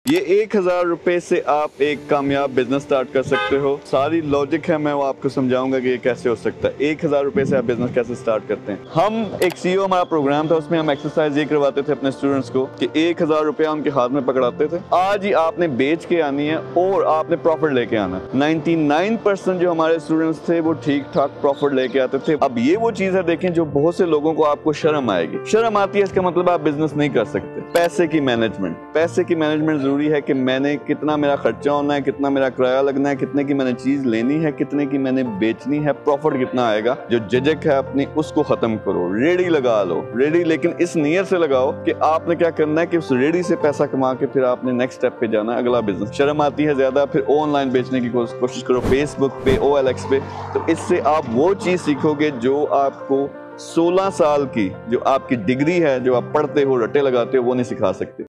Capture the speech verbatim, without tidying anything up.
ये एक हजार रुपए से आप एक कामयाब बिजनेस स्टार्ट कर सकते हो। सारी लॉजिक है, मैं वो आपको समझाऊंगा कि ये कैसे हो सकता है। एक हजार रुपए से आप बिजनेस कैसे स्टार्ट करते हैं। हम एक सीईओ हमारा प्रोग्राम था, उसमें हम एक्सरसाइज ये करवाते थे अपने स्टूडेंट्स को कि एक हजार रुपया उनके हाथ में पकड़ाते थे। आज ही आपने बेच के आनी है और आपने प्रॉफिट लेके आना है। नाइन्टी नाइन परसेंट जो हमारे स्टूडेंट्स थे वो ठीक ठाक प्रॉफिट लेके आते थे। अब ये वो चीज है, देखें, जो बहुत से लोगों को आपको शर्म आएगी। शर्म आती है, इसका मतलब आप बिजनेस नहीं कर सकते। पैसे की मैनेजमेंट पैसे की मैनेजमेंट जरूरी है कि मैंने कितना मेरा खर्चा होना है, कितना मेरा किराया लगना है, कितने की मैंने चीज लेनी है, कितने की मैंने बेचनी है, प्रॉफिट कितना आएगा। जो झिझक है अपनी उसको खत्म करो, रेडी लगा लो। रेडी लेकिन इस नियत से लगाओ कि आपने क्या करना है कि उस रेडी से पैसा कमा के फिर आपने नेक्स्ट स्टेप पे जाना है, अगला बिजनेस। शर्म आती है ज्यादा, फिर ऑनलाइन बेचने की कोशिश करो, फेसबुक पे, ओ एल एक्स पे। तो इससे आप वो चीज सीखोगे जो आपको सोलह साल की जो आपकी डिग्री है, जो आप पढ़ते हो, रट्टे लगाते हो, वो नहीं सिखा सकते।